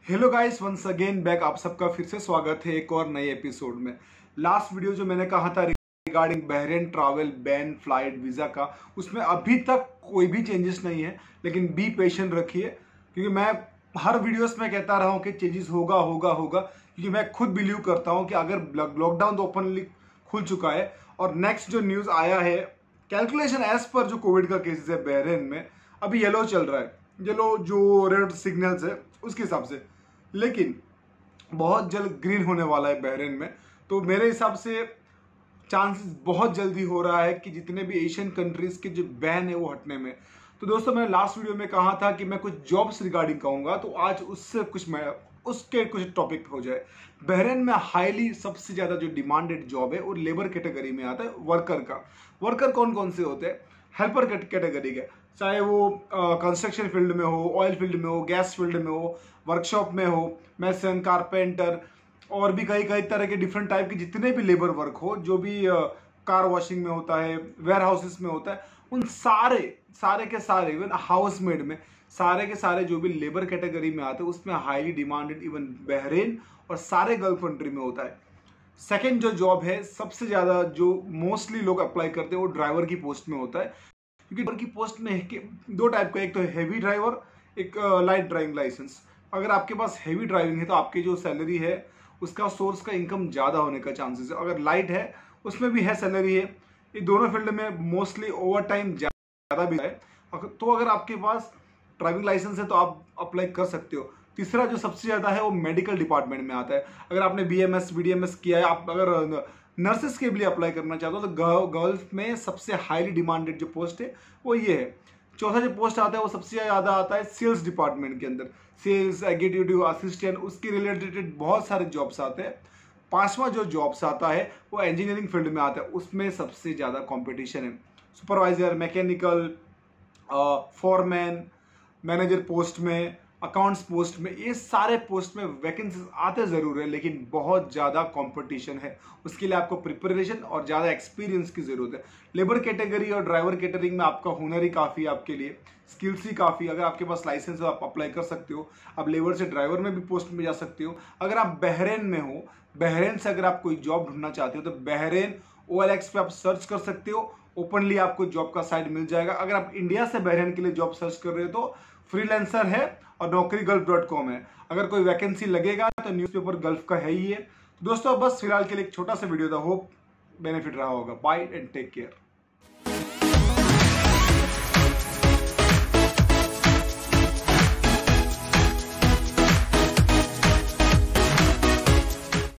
Hello guys, once again back. आप सबका फिर से स्वागत है एक और नए एपिसोड में। लास्ट वीडियो जो मैंने कहा था regarding Bahrain travel ban flight visa का, उसमें अभी तक कोई भी चेंजेस नहीं है, लेकिन बी पेशेंट रखिए, क्योंकि मैं हर वीडियोस में कहता रहा हूँ कि चेंजेस होगा होगा होगा, क्योंकि मैं खुद बिलीव करता हूँ कि अगर लॉकडाउन तो ओपनली खुल चुका है और नेक्स्ट जो न्यूज़ आया है, कैलकुलेशन एज पर जो कोविड का केसेस है बहरेन में अभी येलो चल रहा है, येलो जो रेड सिग्नल्स है उसके हिसाब से, लेकिन बहुत जल्द ग्रीन होने वाला है बहरेन में। तो मेरे हिसाब से चांसेस बहुत जल्दी हो रहा है कि जितने भी एशियन कंट्रीज के जो बैन है वो हटने में। तो दोस्तों, मैंने लास्ट वीडियो में कहा था कि मैं कुछ जॉब्स रिगार्डिंग कहूंगा, तो आज उससे कुछ मैं उसके कुछ टॉपिक हो जाए। बहरेन में हाईली सबसे ज्यादा जो डिमांडेड जॉब है वो लेबर कैटेगरी में आता है, वर्कर का। वर्कर कौन कौन से होते हैं? हेल्पर कैटेगरी के, चाहे वो कंस्ट्रक्शन फील्ड में हो, ऑयल फील्ड में हो, गैस फील्ड में हो, वर्कशॉप में हो, मैसन, कारपेंटर और भी कई कई तरह के डिफरेंट टाइप के जितने भी लेबर वर्क हो, जो भी कार वॉशिंग में होता है, वेयर हाउसेस में होता है, उन सारे के सारे, इवन हाउस मेड में सारे के सारे जो भी लेबर कैटेगरी में आते हैं उसमें हाईली डिमांडेड इवन बहरेन और सारे गल्फ कंट्री में होता है। सेकेंड जो जॉब है सबसे ज्यादा जो मोस्टली लोग अप्लाई करते हैं वो ड्राइवर की पोस्ट में होता है, क्योंकि ड्राइवर की पोस्ट में दो टाइप का, एक तो हैवी ड्राइवर, एक लाइट ड्राइविंग लाइसेंस। अगर आपके पास हैवी ड्राइविंग है तो आपकी जो सैलरी है उसका सोर्स का इनकम ज़्यादा होने का चांसेस है। अगर लाइट है उसमें भी है सैलरी है, ये दोनों फील्ड में मोस्टली ओवर टाइम ज़्यादा भी है। तो अगर आपके पास ड्राइविंग लाइसेंस है तो आप अप्लाई कर सकते हो। तीसरा जो सबसे ज़्यादा है वो मेडिकल डिपार्टमेंट में आता है। अगर आपने BMS BDMS किया है, आप अगर नर्सेस के लिए अप्लाई करना चाहते हो तो गल्फ में सबसे हाईली डिमांडेड जो पोस्ट है वो ये है। चौथा जो पोस्ट आता है वो सबसे ज़्यादा आता है सेल्स डिपार्टमेंट के अंदर, सेल्स एग्जीक्यूटिव असिस्टेंट, उसके रिलेटेड बहुत सारे जॉब्स आते हैं। पांचवा जो जॉब्स आता है वो इंजीनियरिंग फील्ड में आता है, उसमें सबसे ज़्यादा कंपटीशन है। Supervisor, mechanical, foreman, manager post में, अकाउंट्स पोस्ट में, ये सारे पोस्ट में वैकेंसीज आते ज़रूर है, लेकिन बहुत ज़्यादा कंपटीशन है। उसके लिए आपको प्रिपरेशन और ज़्यादा एक्सपीरियंस की ज़रूरत है। लेबर कैटेगरी और ड्राइवर कैटेगरी में आपका हुनर ही काफ़ी है, आपके लिए स्किल्स ही काफ़ी। अगर आपके पास लाइसेंस हो आप अप्लाई कर सकते हो, आप लेबर से ड्राइवर में भी पोस्ट में जा सकते हो। अगर आप बहरेन में हो, बहरेन से अगर आप कोई जॉब ढूंढना चाहते हो तो बहरेन OLX पे आप सर्च कर सकते हो, ओपनली आपको जॉब का साइट मिल जाएगा। अगर आप इंडिया से बहरेन के लिए जॉब सर्च कर रहे हो तो फ्रीलांसर है और नौकरीगल्फ.com है। अगर कोई वैकेंसी लगेगा तो न्यूज़पेपर गल्फ का है ही है। दोस्तों, बस फिलहाल के लिए एक छोटा सा वीडियो था, होप बेनिफिट रहा होगा। Bye and take care.